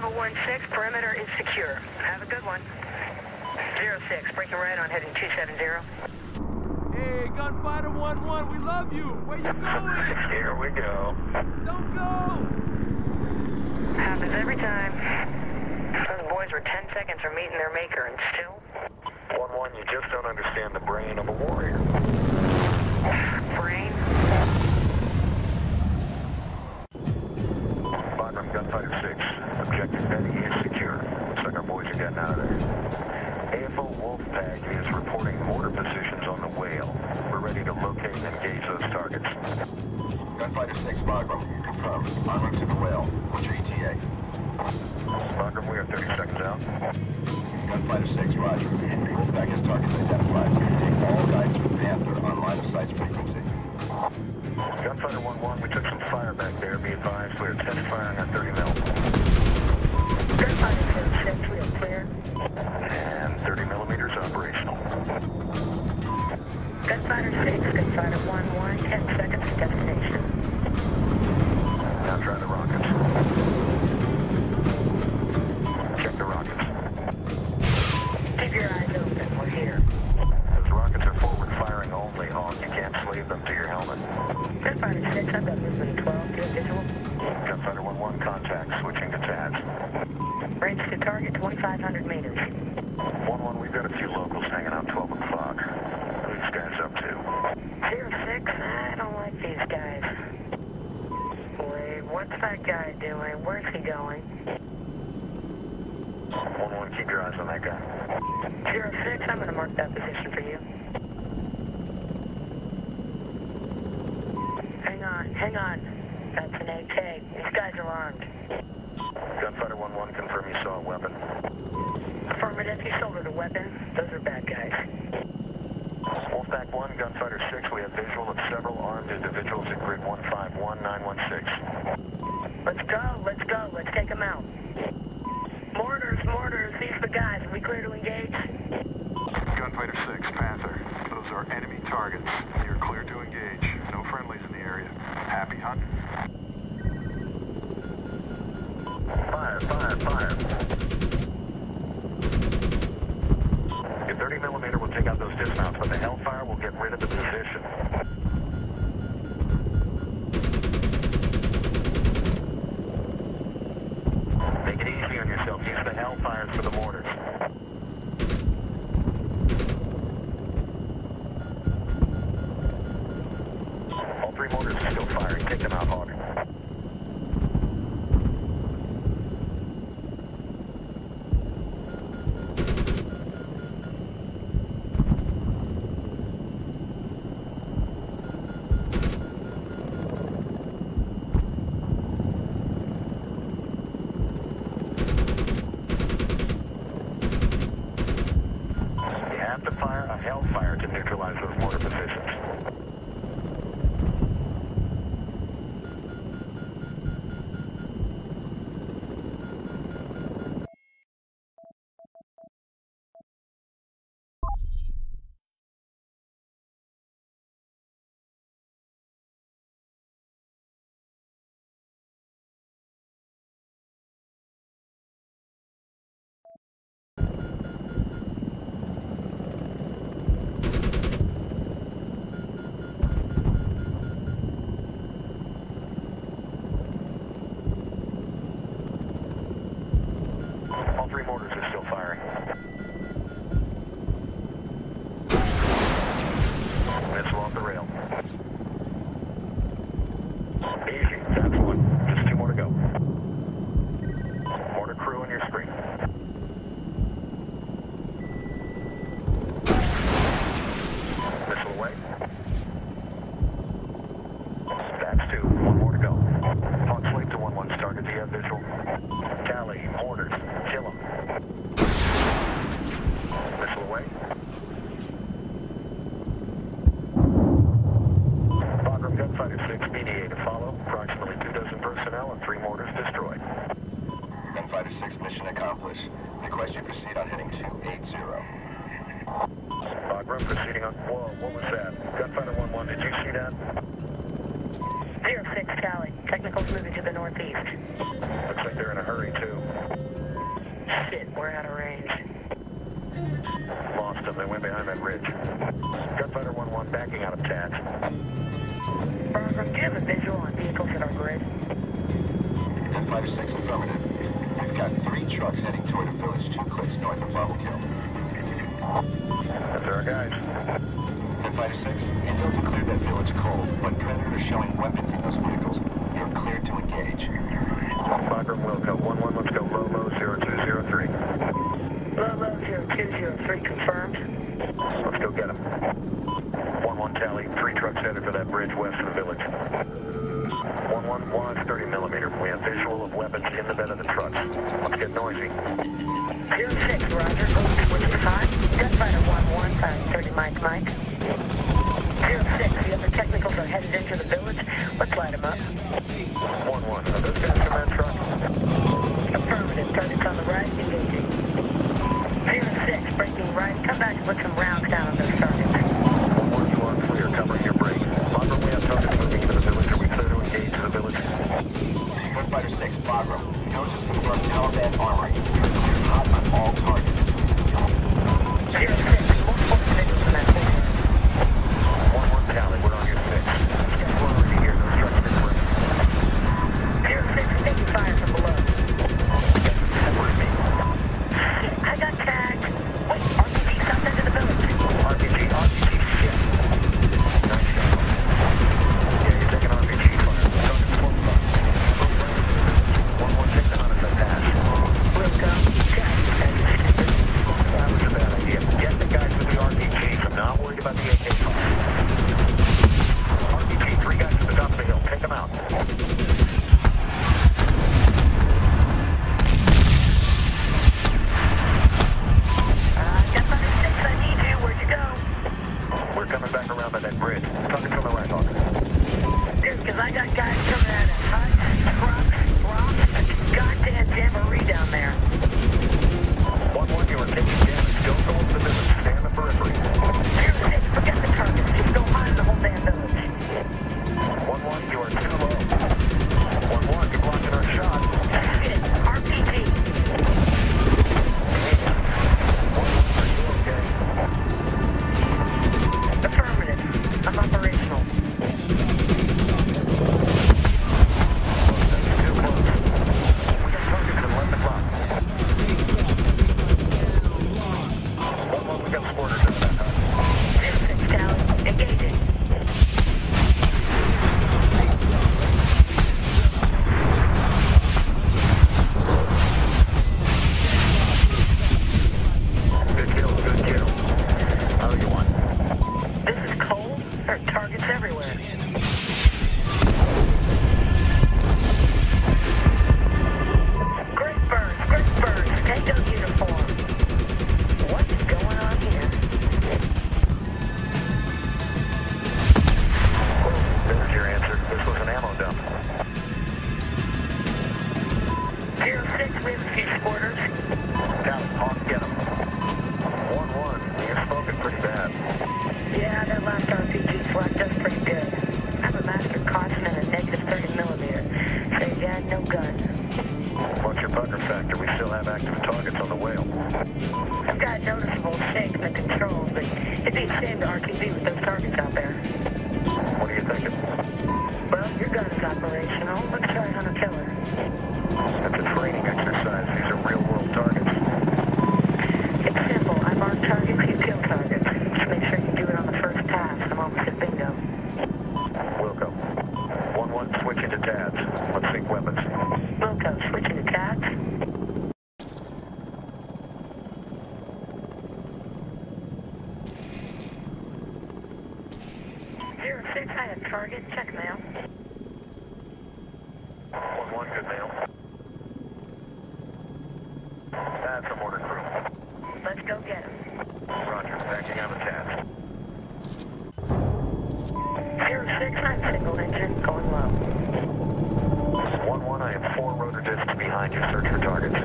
Bravo 1-6, perimeter is secure. Have a good one. 06, breaking right on heading 270. Hey, Gunfighter 1-1, we love you. Where you going? Here we go. Don't go! Happens every time. Those boys were 10 seconds from meeting their maker, and still... 1-1, you just don't understand the brain of a warrior. Brain? Bagram, Gunfighter 6. Objective Betty is secure. Looks like our boys are getting out of there. AFO Wolfpack is reporting mortar positions on the whale. We're ready to locate and engage those targets. Gunfighter 6, Bagram. Confirmed. En route to the whale. What's your ETA? Bagram, we are 30 seconds out. Gunfighter 6, roger. Wolfpack has targets identified. Take all guidance from Panther on line of sight frequency. Gunfighter 1-1, we took some fire back there. Be advised, we are test firing on 30 mil. Gunfighter 6, we are clear. And 30 millimeters operational. Gunfighter 6, Gunfighter 1-1, 10 seconds to destination. Now try the rockets. Check the rockets. Keep your eyes open, we're here. Those rockets are forward firing only, Hawk. You can't slave them to your helmet. Gunfighter 6, I've got movement 12, do you have visual? Gunfighter 1-1, contact. Switching to TADS. Range to target 2,500 meters. 1-1, we've got a few locals hanging out 12 o'clock. What are these guys up to? 06, I don't like these guys. Wait, what's that guy doing? Where's he going? 1-1, keep your eyes on that guy. 06, I'm going to mark that position for you. Hang on. That's an AK. These guys are armed. Gunfighter 1-1, confirm you saw a weapon. Affirmative, you shouldered a weapon. Those are bad guys. Wolfpack 1, Gunfighter 6, we have visual of several armed individuals at grid 151916. Let's go, let's take them out. Mortars, these are the guys. Are we clear to engage? Gunfighter 6, Panther. Those are enemy targets. You're clear to engage. No friendlies in the area. Happy hunt? Fire. Your 30 millimeter will take out those dismounts, but the Hellfire will get rid of the position. Make it easy on yourself. Use the Hellfires for the mortars. All three mortars are still firing. Take them out, Hawk. You have to fire a Hellfire to neutralize those mortar positions. All three mortars are still firing. Missile off the rail. Easy, that's one. Just two more to go. Mortar crew on your screen. Missile away. That's two. One more to go. Hawk Slate to 1-1's target. Do you have visual? Tally, mortars. Kill them. Missile away. Bagram, Gunfighter 6, BDA to follow. Approximately 24 personnel and 3 mortars destroyed. Gunfighter 6, mission accomplished. Request you proceed on heading 280. Bagram proceeding on... Whoa, what was that? Gunfighter 1-1, did you see that? 06, Tally. Technical's moving to the northeast. Looks like they're in a hurry, too. Shit, we're out of range. Lost them. They went behind that ridge. Gunfighter 1-1 backing out of TADS. Barbara, do you have a visual on vehicles at our grid? Gunfighter 6 affirmative. We've got 3 trucks heading toward a village 2 clicks north of Bravo Kill. That's our guys. Gunfighter 6, intel to clear that village cold, but Predator is showing weapons in those vehicles. You're cleared to engage. Bagram Wilco, 1-1, let's go Lolo 0203. Lolo 0203 confirmed. Let's go get them. 1-1 tally, 3 trucks headed for that bridge west of the village. 1-1, watch 30 millimeter. We have visual of weapons in the bed of the trucks. Let's get noisy. 06, roger. Switch to 5. Gunfighter 1-1, 30 Mike. 06, the other technicals are headed into the village. Let's light them up. 1-1, are those guys from that truck? Affirmative, targets on the right, engaging. 06, breaking right. Come back and put some rounds down on those targets. 1-1, you are clear, covering your break. Bagram, we have targets moving into the village. Are we clear to engage the village? Gunfighter 6, Bagram. Notice confirmed Taliban armor. You're cleared hot on all targets. 06, multiple individuals in that vehicle. 1-1 tally, we're on your 6. We're already here, those trucks didn't break. 06, taking fire from below. Separate me. Shit, I got tagged. Wait, RPG stopped into the village. RPG, shit. Nice shot. Yeah, you're taking RPG fire. Target's close up. 1-1, take them out of the pass. Wilco, check. That was a bad idea. Get the guys with the RPGs. I'm not worried about the AK-5. RPG, 3 guys to the top of the hill. Take them out. Gunfighter 6, I need you. Where'd you go? We're coming back around by that bridge. Target's on the right, Hawk. Dude, because I got guys coming out of huts, trucks, rocks, a goddamn jamboree down there. 1-1, you are taking damage. Don't go into the village. Stay on the periphery. 06, forget the targets. Just go hide in the whole damn village. 1-1, you are too low. 1-1, you're blocking our shot. Shit, RPG. 1-1, are you okay? Affirmative. I'm operational. That's too close. We got targets at 11 o'clock. 1-1, we got sporters in that hut. 06, tally. Engaging. Good kill, good kill. How do you want? This is cold. There are targets everywhere. Great burns. Tango uniform. What's going on here? Well, there's your answer. This was an ammo dump. 06, we have a few sporters. Tally, Hawk, get him. 1-1, you're smoking pretty bad. Yeah, that last RPG flat does pretty good. I have a master caution and a negative 30 millimeter. So yeah, no gun. What's your pucker factor? We still have active targets on the whale. I've got noticeable shake in the controls, but it'd be a shame to RTV with those targets out there. What are you thinking? Well, your gun is operational. Let's try hunter killer. That's a training exercise. These are real-world targets. It's simple. I mark targets, you kill targets. Just make sure you do it on the first pass. I'm almost at bingo. Wilco. 1-1, switching to TADS. Let's sync weapons. Wilco, switching to tabs. 06, I have target. Check mail. 1-1, good mail. That's a mortar crew. Let's go get him. Roger, backing out of TADS. 06, I'm single engine, going low. 1-1, I have 4 rotor discs behind you. Search for targets.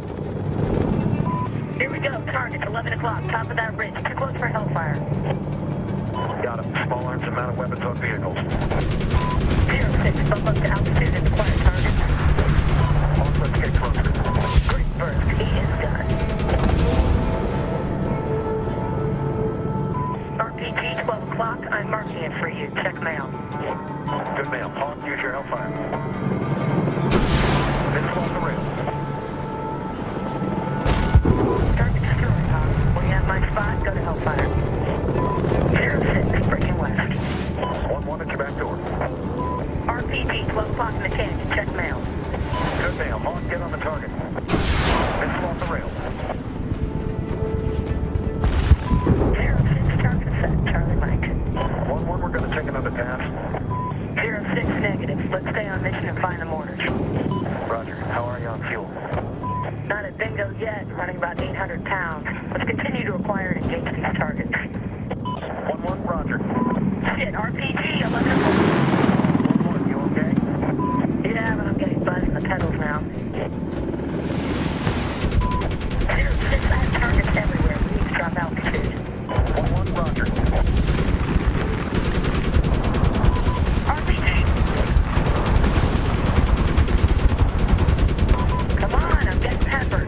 Here we go, target, 11 o'clock, top of that ridge, too close for hellfire. Got him. Small arms and mounted weapons on vehicles. 06, bump up to altitude and acquire target. Hawk, let's get closer. Great burst, he is 12 o'clock. I'm marking it for you. Check mail. Good mail. Hawk, use your Hellfire. Missile on the rail. Target destroyed, Hawk. When you have my spot, go to Hellfire. 06, breaking west. 1-1 at your back door. RPG, 12 o'clock mechanic. Check mail. Good mail. Hawk, get on the target. Missile on the rail. 06, target set. Charlie Mike. 1-1, we're going to take another pass. 06, negative. Let's stay on mission and find the mortars. Roger. How are you on fuel? Not at bingo yet. Running about 800 pounds. Let's continue to acquire and engage these targets. 1-1, roger. Shit, RPG, 11. 1-1, you okay? Yeah, but I'm getting buzzed in the pedals now. 06, I have targets everywhere. We need to drop altitude. 1-1, roger. RPG! Come on, I'm getting peppered.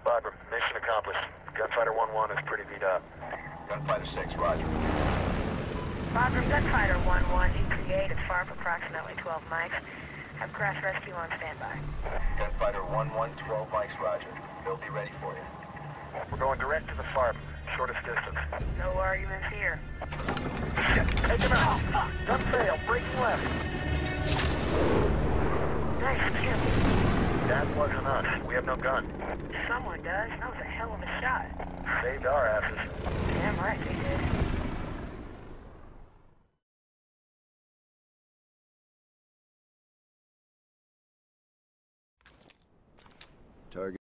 Viper, mission accomplished. Gunfighter 1-1 is pretty beat up. Gunfighter 6, roger. Viper, Gunfighter 1-1, E38 is far up approximately 12 mics. Have crash rescue on standby. Gunfighter 1-1, 12 mics, roger. They'll be ready for you. We're going direct to the farm, shortest distance. No arguments here. Shit, take him out! Gun fail, breaking left. Nice kill. That wasn't us. We have no gun. Someone does. That was a hell of a shot. Saved our asses. Damn right they did. Target.